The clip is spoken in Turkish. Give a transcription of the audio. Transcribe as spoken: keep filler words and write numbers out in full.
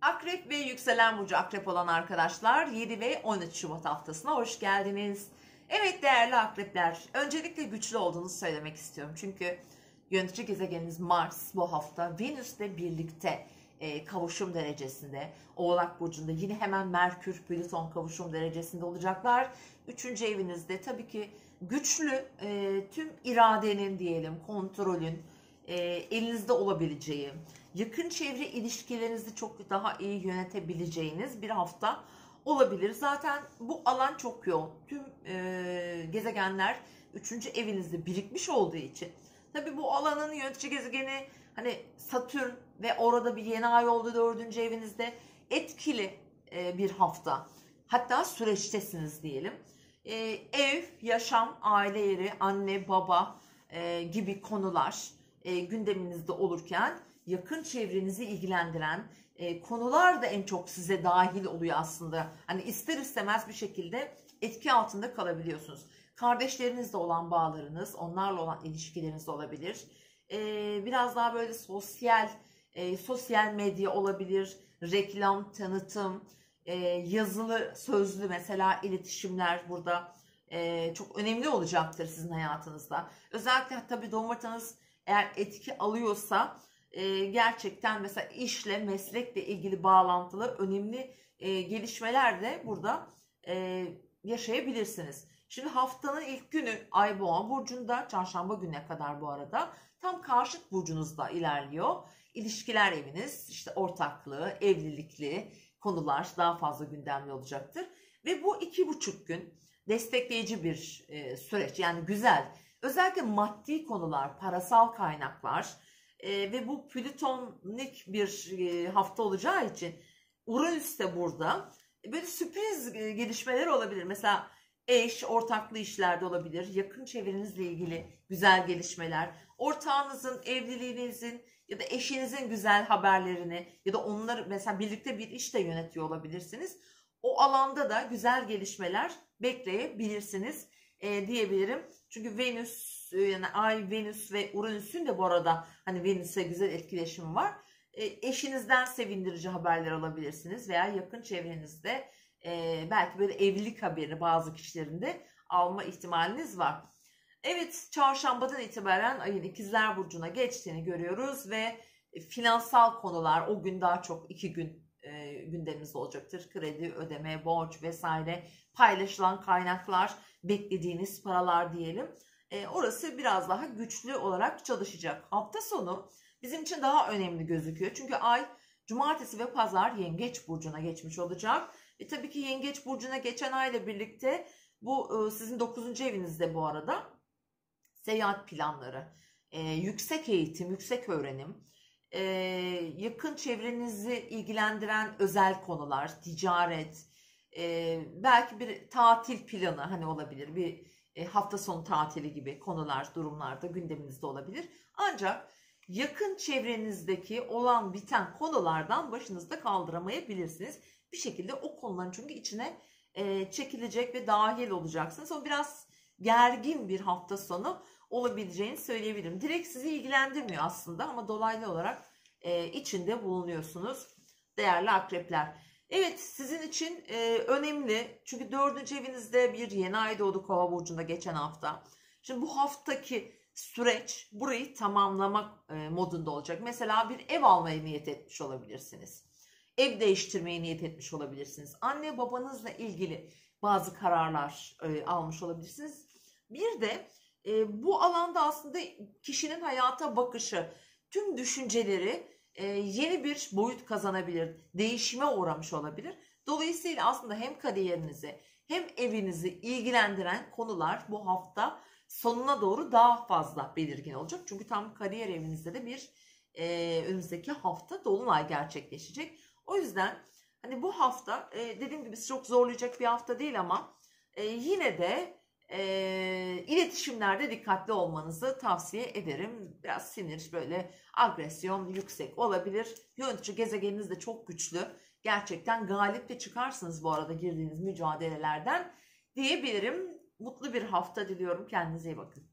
Akrep ve yükselen burcu akrep olan arkadaşlar yedi ve on üç Şubat haftasına hoş geldiniz. Evet değerli akrepler, öncelikle güçlü olduğunuzu söylemek istiyorum. Çünkü yönetici gezegeniniz Mars bu hafta Venüs'le birlikte e, kavuşum derecesinde. Oğlak burcunda yine hemen Merkür, Plüton kavuşum derecesinde olacaklar. Üçüncü evinizde tabii ki güçlü e, tüm iradenin diyelim, kontrolün e, elinizde olabileceği, yakın çevre ilişkilerinizi çok daha iyi yönetebileceğiniz bir hafta olabilir. Zaten bu alan çok yoğun. Tüm e, gezegenler üçüncü evinizde birikmiş olduğu için. Tabii bu alanın yönetici gezegeni hani Satürn ve orada bir yeni ay oldu dördüncü evinizde etkili e, bir hafta. Hatta süreçtesiniz diyelim. E, ev, yaşam, aile yeri, anne, baba e, gibi konular e, gündeminizde olurken yakın çevrenizi ilgilendiren e, konular da en çok size dahil oluyor aslında. Hani ister istemez bir şekilde etki altında kalabiliyorsunuz. Kardeşlerinizle olan bağlarınız, onlarla olan ilişkileriniz olabilir. E, biraz daha böyle sosyal, e, sosyal medya olabilir, reklam, tanıtım, e, yazılı, sözlü mesela iletişimler burada e, çok önemli olacaktır sizin hayatınızda. Özellikle tabii doğum haritanız eğer etki alıyorsa e, gerçekten mesela işle, meslekle ilgili bağlantılı önemli e, gelişmeler de burada e, yaşayabilirsiniz. Şimdi haftanın ilk günü Ay Boğa burcunda, çarşamba gününe kadar bu arada tam karşıt burcunuzda ilerliyor. İlişkiler eviniz, işte ortaklığı, evlilikli konular daha fazla gündemli olacaktır. Ve bu iki buçuk gün destekleyici bir e, süreç, yani güzel. Özellikle maddi konular, parasal kaynaklar e, ve bu plütonik bir e, hafta olacağı için Uranüs de burada. Böyle sürpriz e, gelişmeler olabilir. Mesela eş, ortaklı işlerde olabilir. Yakın çevrenizle ilgili güzel gelişmeler. Ortağınızın, evliliğinizin ya da eşinizin güzel haberlerini ya da onları mesela birlikte bir iş de yönetiyor olabilirsiniz. O alanda da güzel gelişmeler bekleyebilirsiniz e, diyebilirim. Çünkü Venüs, yani Ay, Venüs ve Uranüs'ün de bu arada hani Venüs'e güzel etkileşimi var. E, eşinizden sevindirici haberler alabilirsiniz veya yakın çevrenizde e, belki böyle evlilik haberi bazı kişilerin de alma ihtimaliniz var. Evet, çarşambadan itibaren ayın ikizler burcuna geçtiğini görüyoruz ve finansal konular o gün daha çok iki gün e, gündemimizde olacaktır. Kredi, ödeme, borç vesaire, paylaşılan kaynaklar, beklediğiniz paralar diyelim. E, orası biraz daha güçlü olarak çalışacak. Hafta sonu bizim için daha önemli gözüküyor. Çünkü ay cumartesi ve pazar yengeç burcuna geçmiş olacak. E, tabii ki yengeç burcuna geçen ayla birlikte bu e, sizin dokuzuncu evinizde bu arada seyahat planları, e, yüksek eğitim, yüksek öğrenim, e, yakın çevrenizi ilgilendiren özel konular, ticaret, e, belki bir tatil planı hani olabilir, bir e, hafta sonu tatili gibi konular, durumlarda gündeminizde olabilir. Ancak yakın çevrenizdeki olan biten konulardan başınızda kaldıramayabilirsiniz. Bir şekilde o konuların çünkü içine e, çekilecek ve dahil olacaksınız. O biraz gergin bir hafta sonu olabileceğini söyleyebilirim. Direkt sizi ilgilendirmiyor aslında ama dolaylı olarak e, içinde bulunuyorsunuz değerli akrepler. Evet, sizin için e, önemli çünkü dördüncü evinizde bir yeni ay doğdu Kova burcunda geçen hafta. Şimdi bu haftaki süreç burayı tamamlamak e, modunda olacak. Mesela bir ev almaya niyet etmiş olabilirsiniz. Ev değiştirmeye niyet etmiş olabilirsiniz. Anne babanızla ilgili bazı kararlar e, almış olabilirsiniz. Bir de e, bu alanda aslında kişinin hayata bakışı, tüm düşünceleri e, yeni bir boyut kazanabilir, değişime uğramış olabilir. Dolayısıyla aslında hem kariyerinizi hem evinizi ilgilendiren konular bu hafta sonuna doğru daha fazla belirgin olacak. Çünkü tam kariyer evinizde de bir e, önümüzdeki hafta dolunay gerçekleşecek. O yüzden hani bu hafta e, dediğim gibi çok zorlayacak bir hafta değil ama e, yine de e, iletişimlerde dikkatli olmanızı tavsiye ederim. Biraz sinir, böyle agresyon yüksek olabilir. Yönetici gezegeniniz de çok güçlü. Gerçekten galip de çıkarsınız bu arada girdiğiniz mücadelelerden diyebilirim. Mutlu bir hafta diliyorum. Kendinize iyi bakın.